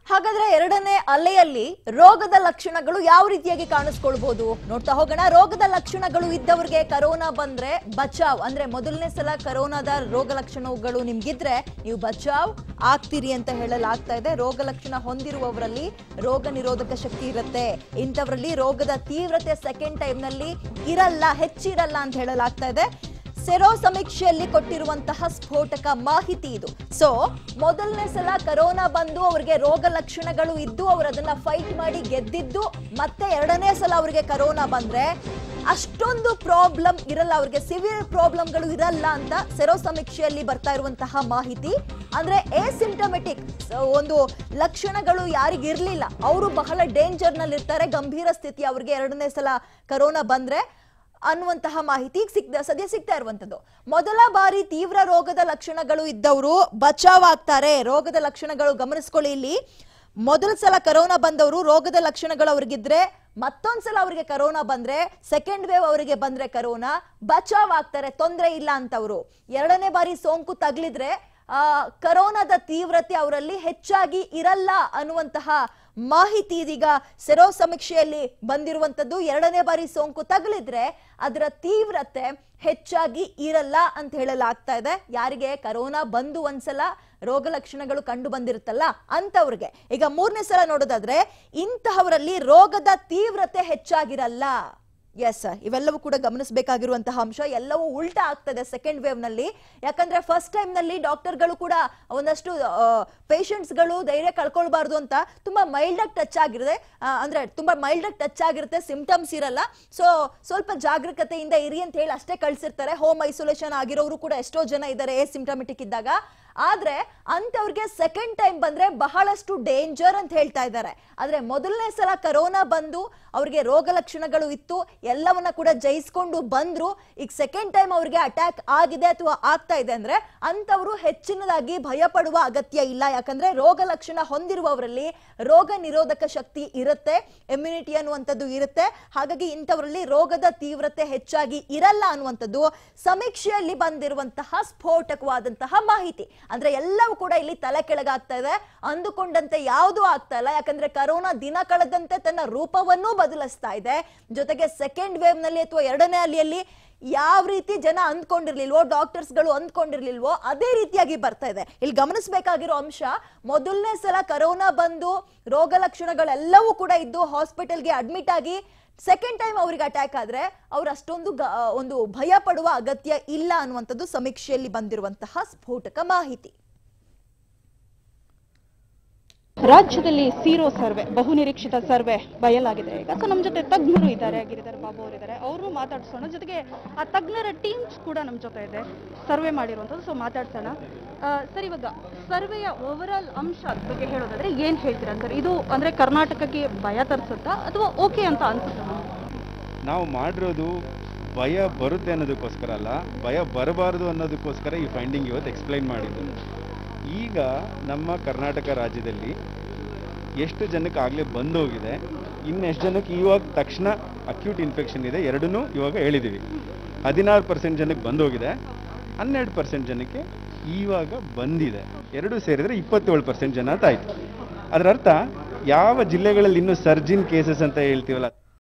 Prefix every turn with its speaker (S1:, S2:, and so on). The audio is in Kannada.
S1: ಹಾಗಾದ್ರೆ ಎರಡನೇ ಅಲೆಯಲ್ಲಿ ರೋಗದ ಲಕ್ಷಣಗಳು ಯಾವ ರೀತಿಯಾಗಿ ಕಾಣಿಸ್ಕೊಳ್ಬಹುದು ನೋಡ್ತಾ ಹೋಗೋಣ. ರೋಗದ ಲಕ್ಷಣಗಳು ಇದ್ದವರಿಗೆ ಕರೋನಾ ಬಂದ್ರೆ ಬಚಾವ್ ಅಂದ್ರೆ ಮೊದಲನೇ ಸಲ ಕರೋನಾದ ರೋಗ ಲಕ್ಷಣಗಳು ನಿಮ್ಗಿದ್ರೆ ನೀವು ಬಚಾವ್ ಆಗ್ತೀರಿ ಅಂತ ಹೇಳಲಾಗ್ತಾ ಇದೆ. ರೋಗ ಲಕ್ಷಣ ಹೊಂದಿರುವವರಲ್ಲಿ ರೋಗ ನಿರೋಧಕ ಶಕ್ತಿ ಇರುತ್ತೆ. ಇಂಥವರಲ್ಲಿ ರೋಗದ ತೀವ್ರತೆ ಸೆಕೆಂಡ್ ಟೈಮ್ ನಲ್ಲಿ ಇರಲ್ಲ, ಹೆಚ್ಚಿರಲ್ಲ ಅಂತ ಹೇಳಲಾಗ್ತಾ ಇದೆ. ಸೆರೋ ಸಮೀಕ್ಷೆಯಲ್ಲಿ ಕೊಟ್ಟಿರುವಂತಹ ಸ್ಫೋಟಕ ಮಾಹಿತಿ ಇದು. ಸೊ ಮೊದಲನೇ ಸಲ ಕರೋನಾ ಬಂದು ಅವರಿಗೆ ರೋಗ ಲಕ್ಷಣಗಳು ಇದ್ದು ಅವರು ಅದನ್ನ ಫೈಟ್ ಮಾಡಿ ಗೆದ್ದಿದ್ದು, ಮತ್ತೆ ಎರಡನೇ ಸಲ ಅವರಿಗೆ ಕರೋನಾ ಬಂದ್ರೆ ಅಷ್ಟೊಂದು ಪ್ರಾಬ್ಲಮ್ ಇರಲ್ಲ, ಅವ್ರಿಗೆ ಸಿವಿಯರ್ ಪ್ರಾಬ್ಲಮ್ಗಳು ಇರಲ್ಲ ಅಂತ ಸೆರೋ ಸಮೀಕ್ಷೆಯಲ್ಲಿ ಬರ್ತಾ ಇರುವಂತಹ ಮಾಹಿತಿ. ಅಂದ್ರೆ ಎಸಿಂಪ್ಟಮೆಟಿಕ್ ಒಂದು ಲಕ್ಷಣಗಳು ಯಾರಿಗಿರ್ಲಿಲ್ಲ ಅವರು ಬಹಳ ಡೇಂಜರ್ ನಲ್ಲಿ ಇರ್ತಾರೆ, ಗಂಭೀರ ಸ್ಥಿತಿ ಅವ್ರಿಗೆ ಎರಡನೇ ಸಲ ಕರೋನಾ ಬಂದ್ರೆ ಅನ್ನುವಂತಹ ಮಾಹಿತಿ ಸದ್ಯ ಸಿಗ್ತಾ ಇರುವಂತದ್ದು. ಮೊದಲ ಬಾರಿ ತೀವ್ರ ರೋಗದ ಲಕ್ಷಣಗಳು ಇದ್ದವರು ಬಚಾವ್ ಆಗ್ತಾರೆ. ರೋಗದ ಲಕ್ಷಣಗಳು ಗಮನಿಸ್ಕೊಳ್ಳಿ, ಇಲ್ಲಿ ಮೊದಲ ಸಲ ಕರೋನಾ ಬಂದವರು ರೋಗದ ಲಕ್ಷಣಗಳು ಅವ್ರಿಗಿದ್ರೆ ಮತ್ತೊಂದ್ಸಲ ಅವರಿಗೆ ಕರೋನಾ ಬಂದ್ರೆ ಸೆಕೆಂಡ್ ವೇವ್ ಅವರಿಗೆ ಬಂದ್ರೆ ಕರೋನಾ ಬಚಾವ್ ಆಗ್ತಾರೆ, ತೊಂದರೆ ಇಲ್ಲ ಅಂತವ್ರು. ಎರಡನೇ ಬಾರಿ ಸೋಂಕು ತಗಲಿದ್ರೆ ಕರೋನಾದ ತೀವ್ರತೆ ಅವರಲ್ಲಿ ಹೆಚ್ಚಾಗಿ ಇರಲ್ಲ ಅನ್ನುವಂತಹ ಮಾಹಿತಿ ಇದೀಗ ಸೆರೋ ಸಮೀಕ್ಷೆಯಲ್ಲಿ ಬಂದಿರುವಂತದ್ದು. ಎರಡನೇ ಬಾರಿ ಸೋಂಕು ತಗಲಿದ್ರೆ ಅದರ ತೀವ್ರತೆ ಹೆಚ್ಚಾಗಿ ಇರಲ್ಲ ಅಂತ ಹೇಳಲಾಗ್ತಾ ಇದೆ. ಯಾರಿಗೆ ಕರೋನಾ ಬಂದು ಒಂದ್ಸಲ ರೋಗ ಲಕ್ಷಣಗಳು ಕಂಡು ಬಂದಿರುತ್ತಲ್ಲ ಅಂತವ್ರಿಗೆ. ಈಗ ಮೂರನೇ ಸಲ ನೋಡೋದಾದ್ರೆ ಇಂತಹವರಲ್ಲಿ ರೋಗದ ತೀವ್ರತೆ ಹೆಚ್ಚಾಗಿರಲ್ಲ. ಎಸ್, ಇವೆಲ್ಲವೂ ಕೂಡ ಗಮನಿಸಬೇಕಾಗಿರುವಂತಹ ಅಂಶ. ಎಲ್ಲವೂ ಉಲ್ಟಾ ಆಗ್ತದೆ ಸೆಕೆಂಡ್ ವೇವ್ ನಲ್ಲಿ. ಯಾಕಂದ್ರೆ ಫಸ್ಟ್ ಟೈಮ್ ನಲ್ಲಿ ಡಾಕ್ಟರ್ಗಳು ಕೂಡ ಒಂದಷ್ಟು ಪೇಷಂಟ್ಸ್ ಗಳು ಧೈರ್ಯ ಕಳ್ಕೊಳ್ಬಾರ್ದು ಅಂತ ತುಂಬಾ ಮೈಲ್ಡ್ ಆಗಿ ಟಚ್ ಆಗಿರುತ್ತೆ, ಅಂದ್ರೆ ತುಂಬಾ ಮೈಲ್ಡ್ ಆಗಿ ಟಚ್ ಆಗಿರುತ್ತೆ, ಸಿಂಪ್ಟಮ್ಸ್ ಇರಲ್ಲ, ಸೊ ಸ್ವಲ್ಪ ಜಾಗರೂಕತೆಯಿಂದ ಇರಿ ಅಂತ ಹೇಳಿ ಅಷ್ಟೇ ಕಳ್ಸಿರ್ತಾರೆ. ಹೋಮ್ ಐಸೋಲೇಷನ್ ಆಗಿರೋರು ಕೂಡ ಎಷ್ಟೋ ಜನ ಇದ್ದಾರೆ ಸಿಂಪ್ಟಮೆಟಿಕ್ ಇದ್ದಾಗ. ಆದ್ರೆ ಅಂತವ್ರಿಗೆ ಸೆಕೆಂಡ್ ಟೈಮ್ ಬಂದ್ರೆ ಬಹಳಷ್ಟು ಡೇಂಜರ್ ಅಂತ ಹೇಳ್ತಾ ಇದ್ದಾರೆ. ಆದ್ರೆ ಮೊದಲನೇ ಸಲ ಕರೋನಾ ಬಂದು ಅವ್ರಿಗೆ ರೋಗ ಲಕ್ಷಣಗಳು ಇತ್ತು, ಎಲ್ಲವನ್ನ ಕೂಡ ಜಯಿಸ್ಕೊಂಡು ಬಂದ್ರು. ಈಗ ಸೆಕೆಂಡ್ ಟೈಮ್ ಅವ್ರಿಗೆ ಅಟ್ಯಾಕ್ ಆಗಿದೆ ಅಥವಾ ಆಗ್ತಾ ಇದೆ ಅಂದ್ರೆ ಅಂತವರು ಹೆಚ್ಚಿನದಾಗಿ ಭಯ ಪಡುವ ಅಗತ್ಯ ಇಲ್ಲ. ಯಾಕಂದ್ರೆ ರೋಗ ಲಕ್ಷಣ ಹೊಂದಿರುವವರಲ್ಲಿ ರೋಗ ನಿರೋಧಕ ಶಕ್ತಿ ಇರುತ್ತೆ, ಇಮ್ಯುನಿಟಿ ಅನ್ನುವಂಥದ್ದು ಇರುತ್ತೆ. ಹಾಗಾಗಿ ಇಂಥವರಲ್ಲಿ ರೋಗದ ತೀವ್ರತೆ ಹೆಚ್ಚಾಗಿ ಇರಲ್ಲ ಅನ್ನುವಂಥದ್ದು ಸಮೀಕ್ಷೆಯಲ್ಲಿ ಬಂದಿರುವಂತಹ ಸ್ಫೋಟಕವಾದಂತಹ ಮಾಹಿತಿ. ಅಂದ್ರೆ ಎಲ್ಲವೂ ಕೂಡ ಇಲ್ಲಿ ತಲೆ ಕೆಳಗಾಗ್ತಾ ಇದೆ, ಅಂದುಕೊಂಡಂತೆ ಯಾವುದೂ ಆಗ್ತಾ ಇಲ್ಲ. ಯಾಕಂದ್ರೆ ಕರೋನಾ ದಿನ ಕಳೆದಂತೆ ತನ್ನ ರೂಪವನ್ನೂ ಬದಲಿಸ್ತಾ ಇದೆ. ಜೊತೆಗೆ ಸೆಕೆಂಡ್ ವೇವ್ ನಲ್ಲಿ ಅಥವಾ ಎರಡನೇ ಅಲೆಯಲ್ಲಿ ಯಾವ ರೀತಿ ಜನ ಅಂದ್ಕೊಂಡಿರ್ಲಿಲ್ವೋ, ಡಾಕ್ಟರ್ಸ್ ಗಳು ಅಂದ್ಕೊಂಡಿರ್ಲಿಲ್ವೋ ಅದೇ ರೀತಿಯಾಗಿ ಬರ್ತಾ ಇದೆ. ಇಲ್ಲಿ ಗಮನಿಸಬೇಕಾಗಿರೋ ಅಂಶ, ಮೊದಲನೇ ಸಲ ಕರೋನಾ ಬಂದು ರೋಗ ಲಕ್ಷಣಗಳೆಲ್ಲವೂ ಕೂಡ ಇದ್ದು ಹಾಸ್ಪಿಟಲ್ಗೆ ಅಡ್ಮಿಟ್ ಆಗಿ ಸೆಕೆಂಡ್ ಟೈಮ್ ಅವ್ರಿಗೆ ಅಟ್ಯಾಕ್ ಆದ್ರೆ ಅವ್ರು ಅಷ್ಟೊಂದು ಒಂದು ಭಯ ಪಡುವ ಅಗತ್ಯ ಇಲ್ಲ ಅನ್ನುವಂಥದ್ದು ಸಮೀಕ್ಷೆಯಲ್ಲಿ ಬಂದಿರುವಂತಹ ಸ್ಫೋಟಕ ಮಾಹಿತಿ.
S2: ರಾಜ್ಯದಲ್ಲಿ ಸೀರೋ ಸರ್ವೆ, ಬಹುನಿರೀಕ್ಷಿತ ಸರ್ವೆ ಬಯಲಾಗಿದೆ ಈಗ. ಸೊ ನಮ್ಮ ಜೊತೆ ತಜ್ಞರು ಇದ್ದಾರೆ, ಗಿರಿಧರ್ ಬಾಬು ಅವರಿದ್ದಾರೆ, ಅವರು ಮಾತಾಡ್ಸೋಣ. ಜೊತೆಗೆ ಆ ತಜ್ಞರ ಟೀಮ್ಸ್ ಕೂಡ ನಮ್ಮ ಜೊತೆ ಇದೆ, ಸರ್ವೆ ಮಾಡಿರುವಂಥದ್ದು. ಸೊ ಮಾತಾಡ್ಸೋಣ. ಸರ್, ಇವಾಗ ಸರ್ವೆಯ ಓವರ್ ಆಲ್ ಅಂಶ ಬಗ್ಗೆ ಹೇಳೋದಾದ್ರೆ ಏನ್ ಹೇಳ್ತೀರಾ ಸರ್? ಇದು ಅಂದ್ರೆ ಕರ್ನಾಟಕಕ್ಕೆ ಭಯ ತರಿಸುತ್ತಾ ಅಥವಾ ಓಕೆ ಅಂತ ಅನ್ಸುತ್ತಾ?
S3: ನಾವು ಮಾಡಿರೋದು ಭಯ ಬರುತ್ತೆ ಅನ್ನೋದಕ್ಕೋಸ್ಕರ ಅಲ್ಲ, ಭಯ ಬರಬಾರದು ಅನ್ನೋದಕ್ಕೋಸ್ಕರ ಈ ಫೈಂಡಿಂಗ್ ಇವತ್ತು ಎಕ್ಸ್ಪ್ಲೈನ್ ಮಾಡಿದ್ದು. ಈಗ ನಮ್ಮ ಕರ್ನಾಟಕ ರಾಜ್ಯದಲ್ಲಿ ಎಷ್ಟು ಜನಕ್ಕೆ ಆಗಲೇ ಬಂದೋಗಿದೆ, ಇನ್ನೆಷ್ಟು ಜನಕ್ಕೆ ಇವಾಗ ತಕ್ಷಣ ಅಕ್ಯೂಟ್ ಇನ್ಫೆಕ್ಷನ್ ಇದೆ, ಎರಡನ್ನೂ ಇವಾಗ ಹೇಳಿದ್ದೀವಿ. 16% ಜನಕ್ಕೆ ಬಂದೋಗಿದೆ, 12% ಜನಕ್ಕೆ ಇವಾಗ ಬಂದಿದೆ. ಎರಡೂ ಸೇರಿದರೆ 27% ಜನ ಅಂತ ಆಯಿತು. ಅದರ ಅರ್ಥ ಯಾವ ಜಿಲ್ಲೆಗಳಲ್ಲಿ ಇನ್ನೂ ಸರ್ಜಿನ್ ಕೇಸಸ್ ಅಂತ ಹೇಳ್ತೀವಲ್ಲ